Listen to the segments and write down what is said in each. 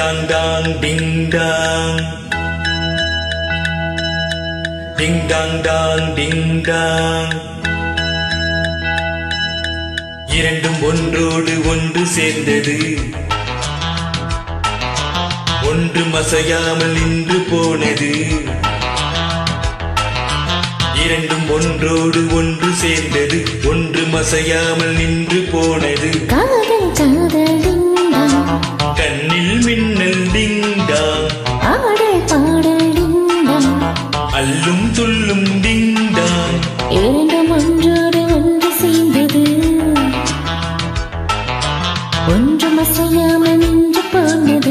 dang dang ding dang, ding dang dang ding dang. இரண்டும் ஒன்றோடு ஒன்று சேர்ந்தது, ஒன்று மசையாமல் நின்று போனது. இரண்டும் ஒன்றோடு ஒன்று சேர்ந்தது, ஒன்று மசையாமல் நின்று போனது. காதல் காதல் டிங்டாங், கண்ணில் மின்னல் டிங்டாங், ஆடல் பாடல் டிங்டாங், அல்லும் துள்ளும் டிங்டாங். இரண்டும் ஒன்றோடு ஒன்று சேர்ந்தது, ஒன்று மசையாமல் நின்று போனது.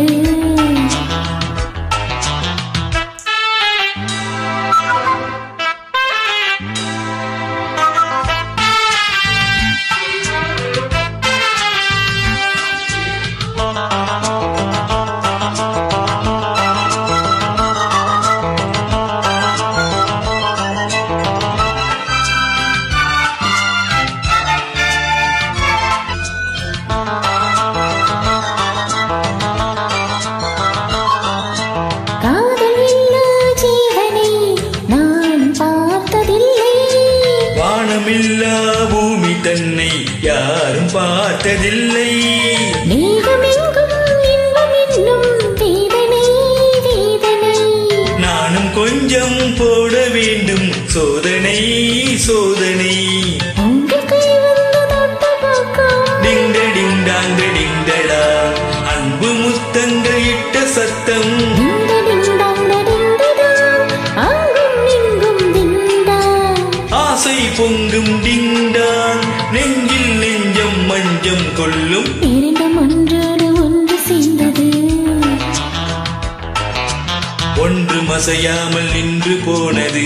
வானமில்லா பூமி தன்னை யாரும் பார்த்ததில்லை. மேகமெங்கும் இன்பம் என்னும் வேதனை வேதனை. நானும் கொஞ்சம் போட வேண்டும் சோதனை சோதனை. உங்கள் கை வந்து தொட்ட பக்கம் டிங்க டிங்டாங்க டிங்கடா, அன்பு முத்தங்கள் இட்ட சத்தம். ஆசை பொங்கும் டிங்டாங், நெஞ்சில் நெஞ்சம் மஞ்சம் கொள்ளும். இரண்டும் ஒன்றோடு ஒன்று சேர்ந்தது, ஒன்று மசையாமல் நின்று போனது.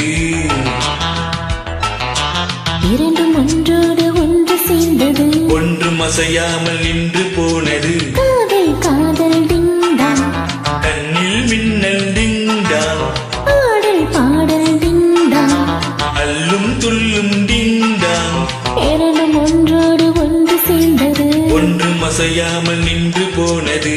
இரண்டும் ஒன்றோடு ஒன்று சேர்ந்தது, ஒன்று மசையாமல் நின்று போனது. காதல் காதல் டிங்டாங், கண்ணில் மின்னல் டிங்டாங், ஆடல் பாடல் டிங்டாங், அல்லும் துள்ளும் டிங்டாங். இரண்டும் ஒன்றோடு ஒன்று சேர்ந்தது, ஒன்று மசையாமல் நின்று போனது.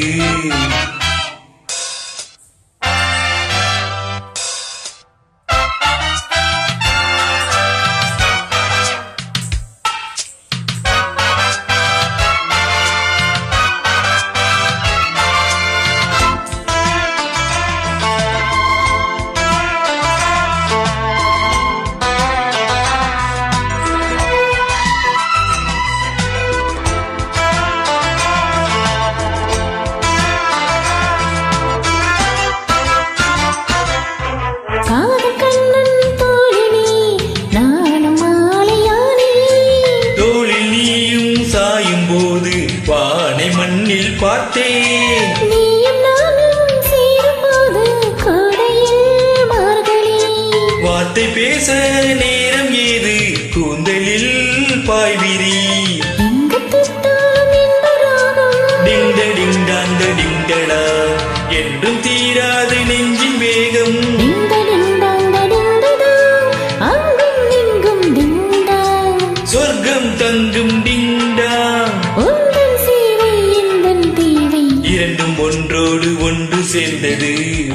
வானை மண்ணில் பார்த்தேன், நீயும் நானும் சேரும்போது கோடையில் மார்கழி. வார்த்தை பேச நேரம் ஏது, கூந்தலில் பாய்விரி. டிங்க டிங்டாங்க டிங்கடா, என்றும் தீராது நெஞ்சின் வேகம். சொர்க்கம் தங்கும் டிங்டாங், இரண்டும் ஒன்றோடு ஒன்று சேர்ந்தது,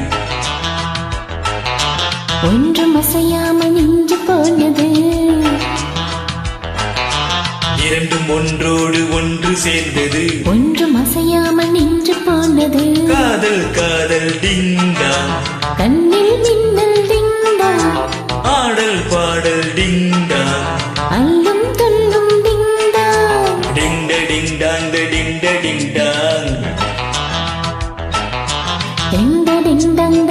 ஒன்று மசையாமல் நின்று போனது. இரண்டும் ஒன்றோடு ஒன்று சேர்ந்தது, ஒன்று மசையாமல் நின்று போனது. காதல் காதல் டிங்டாங், கண்ணில் மின்னல் டிங்டாங், ஆடல் பாடல் டிங்டாங், அல்லும் துள்ளும் டிங்டாங். டிங்க டிங்டாங்க டிங்க டிங்டாங். டிங் டிங்